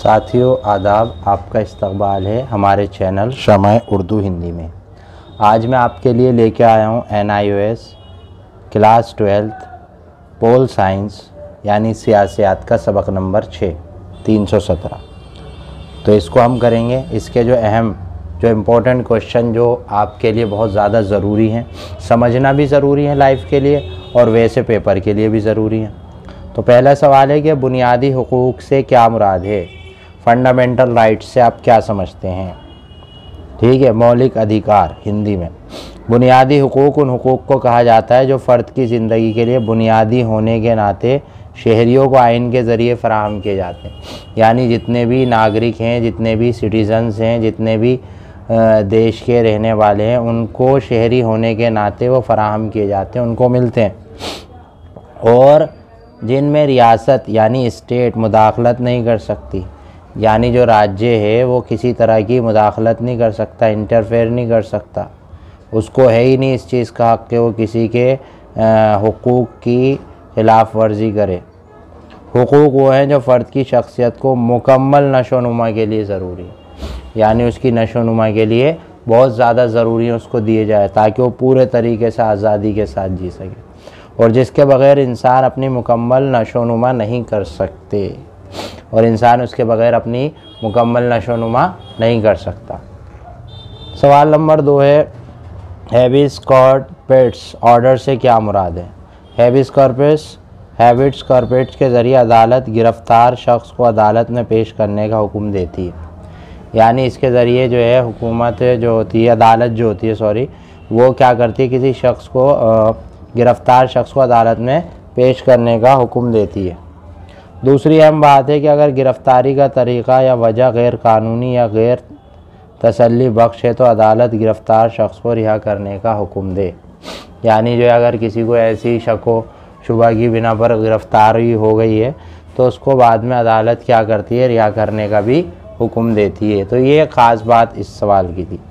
साथियों आदाब, आपका इस्तकबाल है हमारे चैनल शमाए उर्दू हिंदी में। आज मैं आपके लिए लेके आया हूँ NIOS class 12th pol science यानी सियासियात का सबक नंबर 6 317। तो इसको हम करेंगे। इसके जो इम्पोर्टेंट क्वेश्चन जो आपके लिए बहुत ज़्यादा ज़रूरी हैं, समझना भी ज़रूरी है लाइफ के लिए और वैसे पेपर के लिए भी ज़रूरी है। तो पहला सवाल है कि बुनियादी हुकूक से क्या मुराद है। फंडामेंटल राइट्स से आप क्या समझते हैं। ठीक है, मौलिक अधिकार हिंदी में। बुनियादी हुकूक उन हुकूक को कहा जाता है जो फ़र्द की ज़िंदगी के लिए बुनियादी होने के नाते शहरियों को आइन के ज़रिए फ़राहम किए जाते हैं। यानी जितने भी नागरिक हैं, जितने भी सिटीज़न्स हैं, जितने भी देश के रहने वाले हैं, उनको शहरी होने के नाते वो फ़राहम किए जाते हैं, उनको मिलते हैं। और जिनमें रियासत यानी स्टेट मुदाखलत नहीं कर सकती, यानी जो राज्य है वो किसी तरह की मुदाखलत नहीं कर सकता, इंटरफेयर नहीं कर सकता, उसको है ही नहीं इस चीज़ का हक़ कि वो किसी के हुकूक की खिलाफ वर्जी करे। हुकूक वो हैं जो फ़र्द की शख्सियत को मुकम्मल नशोनुमा के लिए ज़रूरी है, यानी उसकी नशोनुमा के लिए बहुत ज़्यादा ज़रूरी है उसको दिए जाए ताकि वो पूरे तरीके से आज़ादी के साथ जी सके, और जिसके बग़ैर इंसान अपनी मुकम्मल नशोनुमा नहीं कर सकते, और इंसान उसके बग़ैर अपनी मुकम्मल नशोनुमा नहीं कर सकता। सवाल नंबर 2 है हैबिस कॉर्पस ऑर्डर से क्या मुराद है। हैबिस कॉर्पस के ज़रिए अदालत गिरफ़्तार शख्स को अदालत में पेश करने का हुक्म देती है। यानी इसके ज़रिए जो है हुकूमत जो होती है, अदालत जो होती है वो क्या करती है, किसी शख्स को गिरफ़्तार शख्स को अदालत में पेश करने का हुक्म देती है। दूसरी अहम बात है कि अगर गिरफ़्तारी का तरीक़ा या वजह गैर कानूनी या गैर तसल्ली बख्श है तो अदालत गिरफ़्तार शख्स को रिहा करने का हुक्म दे। यानी जो है अगर किसी को ऐसी शक व शुबा की बिना पर गिरफ़्तारी हो गई है तो उसको बाद में अदालत क्या करती है, रिहा करने का भी हुक्म देती है। तो ये ख़ास बात इस सवाल की थी।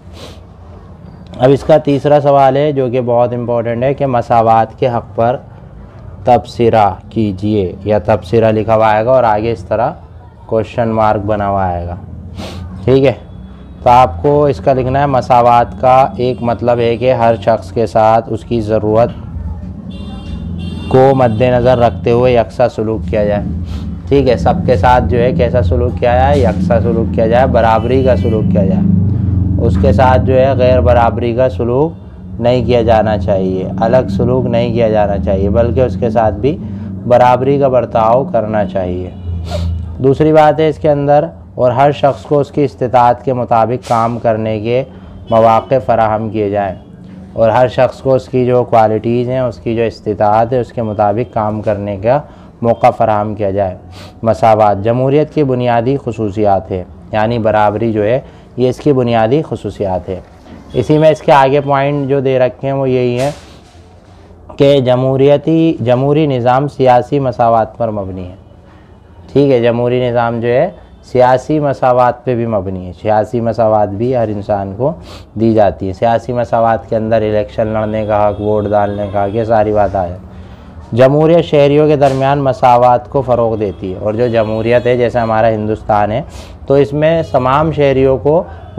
अब इसका तीसरा सवाल है जो कि बहुत इम्पोर्टेंट है कि मसावात के हक़ पर तबसरा कीजिए, या तबसरा लिखा हुआ आएगा और आगे इस तरह क्वेश्चन मार्क बना हुआ आएगा। ठीक है, तो आपको इसका लिखना है मसावात का एक मतलब है कि हर शख्स के साथ उसकी ज़रूरत को मद्देनज़र रखते हुए यकसा सलूक किया जाए। ठीक है, सबके साथ जो है कैसा सलूक किया जाए, यकसा सलूक किया जाए, बराबरी का सलूक किया जाए। उसके साथ जो है गैर बराबरी का सलूक नहीं किया जाना चाहिए, अलग सलूक नहीं किया जाना चाहिए, बल्कि उसके साथ भी बराबरी का बर्ताव करना चाहिए। दूसरी बात है इसके अंदर, और हर शख्स को उसकी इस्तिताअत के मुताबिक काम करने के मौक़े फ़राहम किए जाएँ, और हर शख्स को उसकी जो क्वालिटीज़ हैं, उसकी जो इस्तिताअत है, उसके मुताबिक काम करने का मौका फ़राहम किया जाए। मसावात जमहूरियत की बुनियादी खसूसियात है, यानी बराबरी जो है ये इसकी बुनियादी खसूसियात है। इसी में इसके आगे पॉइंट जो दे रखे हैं वो यही है कि जमहूरी निज़ाम सियासी मसावात पर मबनी है। ठीक है, जमहूरी निज़ाम जो है सियासी मसावात पे भी मबनी है। सियासी मसावात भी हर इंसान को दी जाती है। सियासी मसावात के अंदर इलेक्शन लड़ने का हक़, वोट डालने का हक़, ये सारी बात आए। जमहूरियत शहरियों के दरमियान मसावात को फ़रोग़ देती है, और जो जमहूरियत है जैसे हमारा हिंदुस्तान है तो इसमें तमाम शहरियों को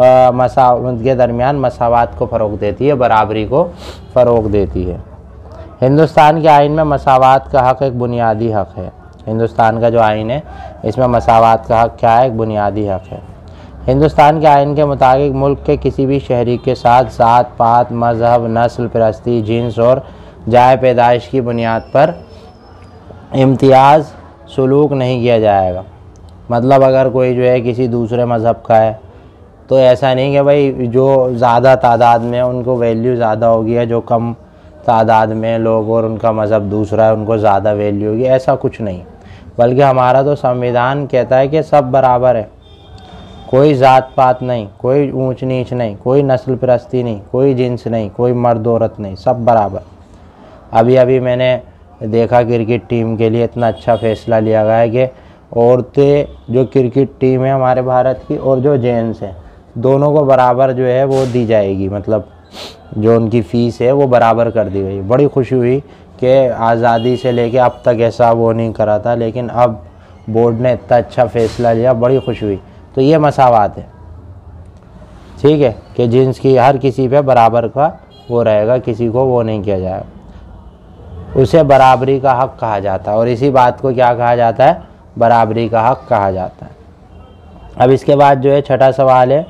के दरमियान मसावात को फ़रोग़ देती है, बराबरी को फ़रोग़ देती है। हिंदुस्तान के आइन में मसावात का हक़ एक बुनियादी हक़ है। हिंदुस्तान का जो आइन है इसमें मसावात का हक़ क्या है, एक बुनियादी हक़ है। हिंदुस्तान के आइन के मुताबिक मुल्क के किसी भी शहरी के साथ ज़ात पात, मज़हब, नस्ल परस्ती, जिन्स और जाए पैदाइश की बुनियाद पर इम्तियाज़ सलूक नहीं किया जाएगा। मतलब अगर कोई जो है किसी दूसरे मज़हब का है तो ऐसा नहीं कि भाई जो ज़्यादा तादाद में उनको वैल्यू ज़्यादा होगी, है जो कम तादाद में लोग और उनका मज़हब दूसरा है उनको ज़्यादा वैल्यू होगी, ऐसा कुछ नहीं। बल्कि हमारा तो संविधान कहता है कि सब बराबर है, कोई ज़ात पात नहीं, कोई ऊंच नीच नहीं, कोई नस्ल परस्ती नहीं, कोई जिन्स नहीं, कोई मर्द औरत नहीं, सब बराबर। अभी मैंने देखा क्रिकेट टीम के लिए इतना अच्छा फ़ैसला लिया गया है कि औरतें जो क्रिकेट टीम है हमारे भारत की और जो जेंट्स हैं दोनों को बराबर जो है वो दी जाएगी, मतलब जो उनकी फ़ीस है वो बराबर कर दी गई। बड़ी खुशी हुई कि आज़ादी से लेके अब तक ऐसा वो नहीं करा था, लेकिन अब बोर्ड ने इतना अच्छा फैसला लिया, बड़ी खुशी हुई। तो ये मसावात है, ठीक है, कि जिन्स की हर किसी पे बराबर का वो रहेगा, किसी को वो नहीं किया जाएगा, उसे बराबरी का हक कहा जाता है। और इसी बात को क्या कहा जाता है? बराबरी का हक कहा जाता है। अब इसके बाद जो है छठा सवाल है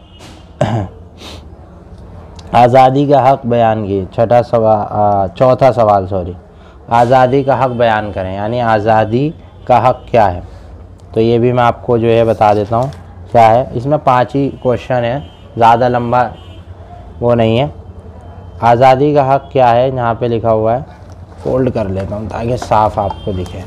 आज़ादी का हक बयान की। चौथा सवाल आज़ादी का हक बयान करें, यानी आज़ादी का हक क्या है। तो ये भी मैं आपको जो है बता देता हूँ क्या है। इसमें 5 ही क्वेश्चन है, ज़्यादा लंबा वो नहीं है। आज़ादी का हक क्या है, यहाँ पे लिखा हुआ है, फोल्ड कर लेता हूँ ताकि साफ आपको दिखे,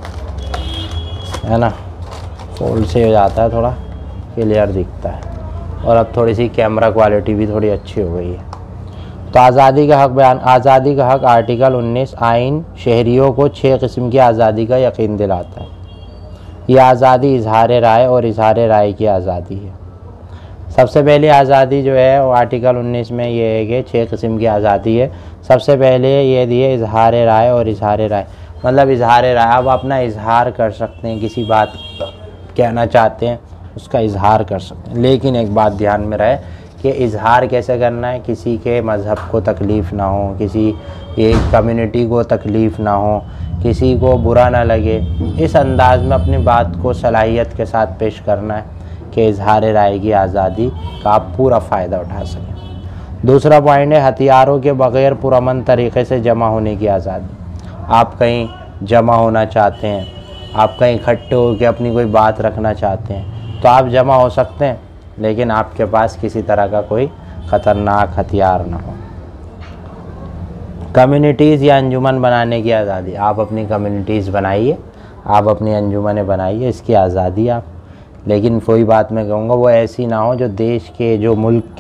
है ना। फोल्ड से हो जाता है, थोड़ा क्लियर दिखता है। और अब थोड़ी सी कैमरा क्वालिटी भी थोड़ी अच्छी हो गई है। तो आज़ादी का हक बयान। आज़ादी का हक आर्टिकल 19 आइन शहरियों को 6 किस्म की आज़ादी का यकीन दिलाता है। ये आज़ादी इजहार राय और इजहार राय की आज़ादी है। सबसे पहले आज़ादी जो है वो आर्टिकल 19 में ये है कि 6 किस्म की आज़ादी है। सबसे पहले ये दिए इजहार राय और इजहार राय, मतलब इजहार राय, आप अपना इजहार कर सकते हैं, किसी बात कहना चाहते हैं उसका इजहार कर सकते हैं। लेकिन एक बात ध्यान में रहे कि इजहार कैसे करना है, किसी के मज़हब को तकलीफ़ ना हो, किसी एक कम्युनिटी को तकलीफ़ ना हो, किसी को बुरा ना लगे, इस अंदाज़ में अपनी बात को सलाहियत के साथ पेश करना है कि इजहार राय की आज़ादी का आप पूरा फ़ायदा उठा सकें। दूसरा पॉइंट है हथियारों के बग़ैर पुरअमन तरीक़े से जमा होने की आज़ादी। आप कहीं जमा होना चाहते हैं, आप कहीं इकट्ठे होकर अपनी कोई बात रखना चाहते हैं, तो आप जमा हो सकते हैं, लेकिन आपके पास किसी तरह का कोई ख़तरनाक हथियार ना हो। कम्युनिटीज़ या अंजुमन बनाने की आज़ादी। आप अपनी कम्युनिटीज़ बनाइए, आप अपनी अंजुमनें बनाइए, इसकी आज़ादी आप। लेकिन कोई बात मैं कहूँगा वो ऐसी ना हो जो देश के, जो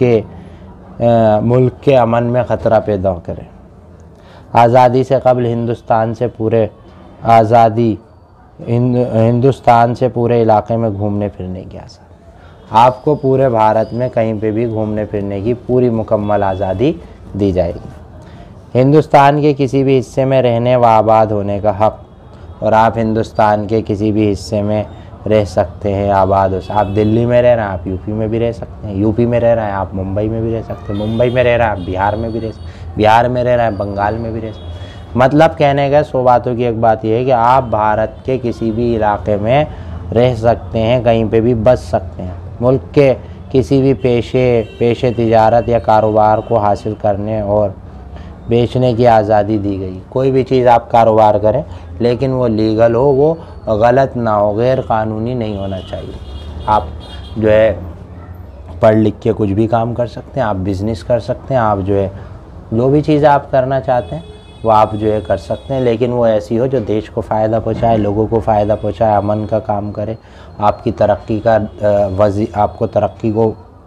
मुल्क के अमन में ख़तरा पैदा करे। आज़ादी से कबल हिंदुस्तान से पूरे इलाके में घूमने फिरने की आज़ादी। आपको पूरे भारत में कहीं पे भी घूमने फिरने की पूरी मुकम्मल आज़ादी दी जाएगी। हिंदुस्तान के किसी भी हिस्से में रहने व आबाद होने का हक़। और आप हिंदुस्तान के किसी भी हिस्से में रह सकते हैं, आबाद हो। आप दिल्ली में रह रहे हैं, आप यूपी में भी रह सकते हैं, यूपी में रह रहे हैं आप मुंबई में भी रह सकते हैं, मुंबई में रह रहे हैं आप बिहार में भी रह सकते हैं, बिहार में रह रहे हैं बंगाल में भी रह सकते हैं। मतलब कहने का 100 बातों की एक बात यह है कि आप भारत के किसी भी इलाके में रह सकते हैं, कहीं पे भी बस सकते हैं। मुल्क के किसी भी पेशे तिजारत या कारोबार को हासिल करने और बेचने की आज़ादी दी गई। कोई भी चीज़ आप कारोबार करें, लेकिन वो लीगल हो, वो गलत ना हो, गैर कानूनी नहीं होना चाहिए। आप जो है पढ़ लिख के कुछ भी काम कर सकते हैं, आप बिज़नेस कर सकते हैं, आप जो है जो भी चीज़ आप करना चाहते हैं वो आप जो है कर सकते हैं, लेकिन वो ऐसी हो जो देश को फ़ायदा पहुँचाए, लोगों को फ़ायदा पहुँचाए, अमन का काम करे, आपकी तरक्की का आपको तरक्की को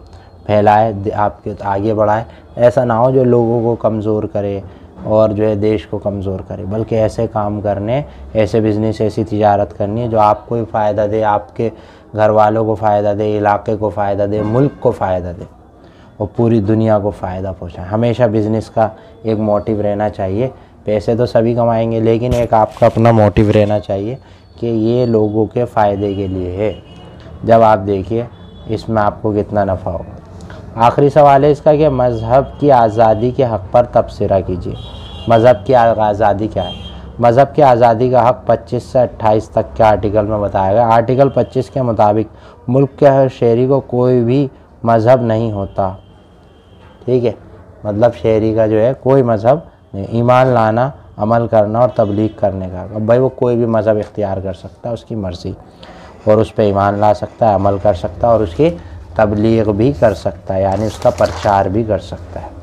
फैलाए, आपके आगे बढ़ाए। ऐसा ना हो जो लोगों को कमज़ोर करे और जो है देश को कमज़ोर करे, बल्कि ऐसे काम करने, ऐसे बिज़नेस, ऐसी तिजारत करनी है जो आपको ही फ़ायदा दे, आपके घर वालों को फ़ायदा दे, इलाके को फ़ायदा दे, मुल्क को फ़ायदा दे और पूरी दुनिया को फ़ायदा पहुँचाए। हमेशा बिज़नेस का एक मोटिव रहना चाहिए। पैसे तो सभी कमाएंगे, लेकिन एक आपका अपना मोटिव रहना चाहिए कि ये लोगों के फ़ायदे के लिए है। जब आप देखिए इसमें आपको कितना नफ़ा होगा। आखिरी सवाल है इसका कि मज़हब की आज़ादी के हक़ पर तबसरा कीजिए। मज़हब की आज़ादी क्या है? मज़हब की आज़ादी का हक़ 25 से 28 तक के आर्टिकल में बताया गया। आर्टिकल 25 के मुताबिक मुल्क के हर शहरी को कोई भी मज़हब नहीं होता, ठीक है, मतलब शहरी का जो है कोई मज़हब नहीं। ईमान लाना, अमल करना और तबलीग करने का। अब भाई वो कोई भी मज़हब इख्तियार कर सकता है, उसकी मर्ज़ी, और उस पर ईमान ला सकता है, अमल कर सकता है और उसकी तबलीग भी कर सकता है, यानी उसका प्रचार भी कर सकता है।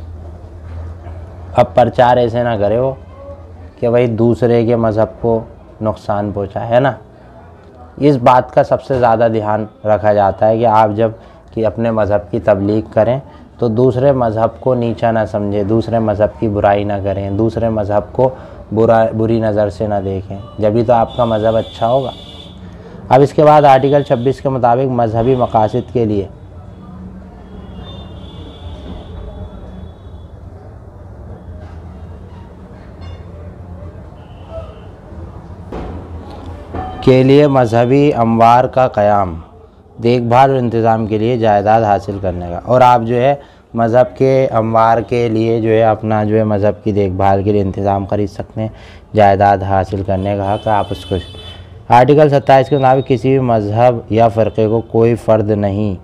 अब प्रचार ऐसे ना करे हो कि भाई दूसरे के मज़हब को नुकसान पहुँचाए, है ना। इस बात का सबसे ज़्यादा ध्यान रखा जाता है कि आप जब कि अपने मज़हब की तबलीग करें तो दूसरे मज़हब को नीचा ना समझें, दूसरे मज़हब की बुराई ना करें, दूसरे मज़हब को बुरी नज़र से ना देखें, जभी तो आपका मज़हब अच्छा होगा। अब इसके बाद आर्टिकल 26 के मुताबिक मजहबी मकासद के लिए के लिए मजहबी अमवार का क़याम, देखभाल और इंतज़ाम के लिए जायदाद हासिल करने का। और आप जो है मज़हब के अमवार के लिए जो है अपना जो है मज़हब की देखभाल के लिए इंतज़ाम खरीद सकते हैं, जायदाद हासिल करने का हक़ आप उसको। आर्टिकल 27 के मुताबिक किसी भी मज़हब या फ़र्क़े को कोई फ़र्द नहीं,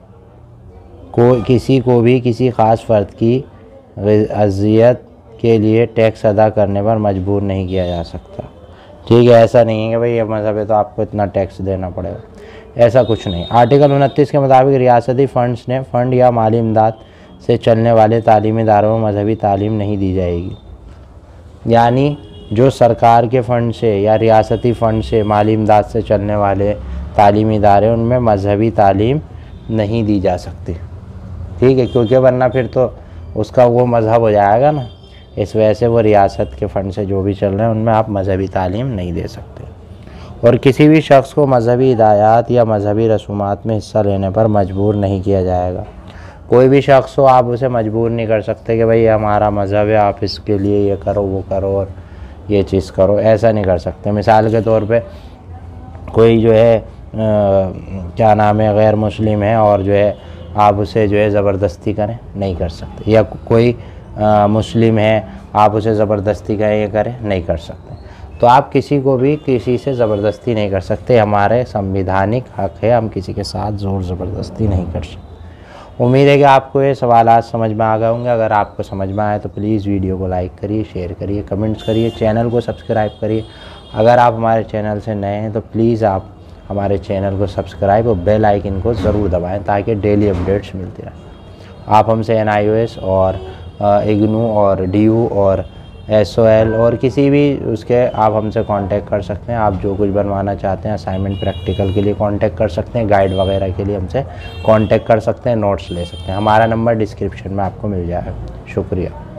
किसी को भी किसी ख़ास फ़र्द की अज़ियत के लिए टैक्स अदा करने पर मजबूर नहीं किया जा सकता। ठीक है, ऐसा नहीं है कि भाई ये मज़हब है तो आपको इतना टैक्स देना पड़ेगा, ऐसा कुछ नहीं। आर्टिकल 29 के मुताबिक रियासती फ़ंड या माली इमदाद से चलने वाले तालीमी इदारों में मजहबी तालीम नहीं दी जाएगी। यानी जो सरकार के फ़ंड से या रियासती फ़ंड से माली इमदाद से चलने वाले तालीमी इदारे उनमें मजहबी तालीम नहीं दी जा सकती। ठीक है, क्योंकि वरना फिर तो उसका वो मज़हब हो जाएगा ना। इस वजह से वो रियासत के फ़ंड से जो भी चल रहे हैं उनमें आप मजहबी तालीम नहीं दे सकते। और किसी भी शख्स को मजहबी हिदायत या मजहबी रसूमात में हिस्सा लेने पर मजबूर नहीं किया जाएगा। कोई भी शख्स हो आप उसे मजबूर नहीं कर सकते कि भाई हमारा मज़हब है, आप इसके लिए ये करो वो करो और ये चीज़ करो, ऐसा नहीं कर सकते। मिसाल के तौर पे कोई जो है क्या नाम है गैर मुस्लिम है और जो है आप उसे जो है ज़बरदस्ती करें, नहीं कर सकते। या कोई मुस्लिम है आप उसे ज़बरदस्ती करें ये करें, नहीं कर सकते। तो आप किसी को भी किसी से ज़बरदस्ती नहीं कर सकते, हमारे संविधानिक हक़ है, हम किसी के साथ ज़ोर ज़बरदस्ती नहीं कर सकते। उम्मीद है कि आपको ये सवालात समझ में आ गए होंगे। अगर आपको समझ में आए तो प्लीज़ वीडियो को लाइक करिए, शेयर करिए, कमेंट्स करिए, चैनल को सब्सक्राइब करिए। अगर आप हमारे चैनल से नए हैं तो प्लीज़ आप हमारे चैनल को सब्सक्राइब और बेल आइकन को ज़रूर दबाएं ताकि डेली अपडेट्स मिलती रहें। आप हमसे NIOS और इग्नू और DU और SOL और किसी भी उसके आप हमसे कांटेक्ट कर सकते हैं। आप जो कुछ बनवाना चाहते हैं असाइनमेंट प्रैक्टिकल के लिए कांटेक्ट कर सकते हैं, गाइड वगैरह के लिए हमसे कांटेक्ट कर सकते हैं, नोट्स ले सकते हैं। हमारा नंबर डिस्क्रिप्शन में आपको मिल जाएगा। शुक्रिया।